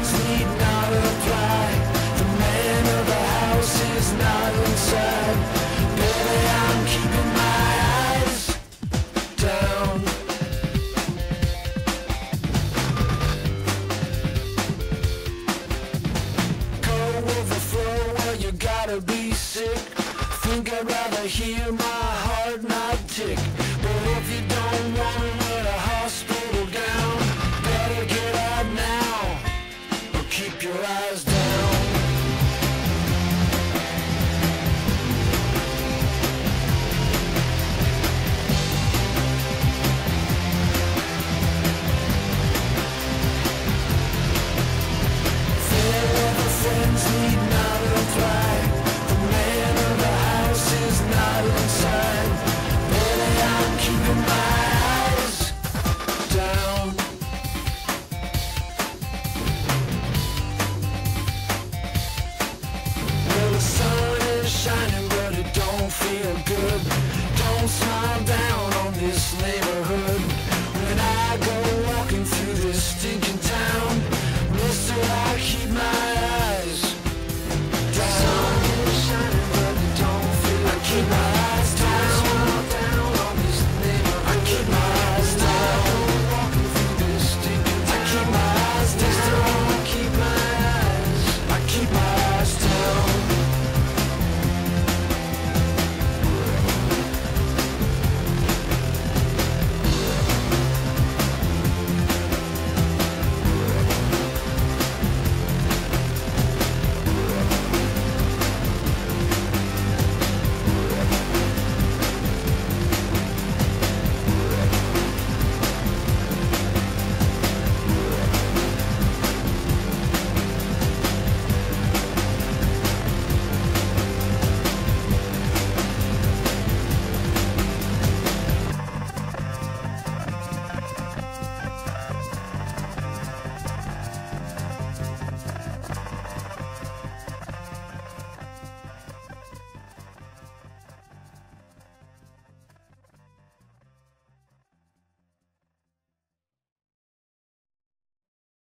friends need not apply. The man of the house is not inside. Baby, I'm keeping my eyes down. Go with the flow, well you gotta be sick. Think I'd rather hear my heart not tick. But if you don't wanna let a hospital down, better get out now, or keep your eyes down. Fair weather friends need not apply. The man of the house is not inside. Baby, I'm keeping my eyes down. Well, the sun is shining, but it don't feel good. Don't smile down on this neighborhood when I go walking through this stinking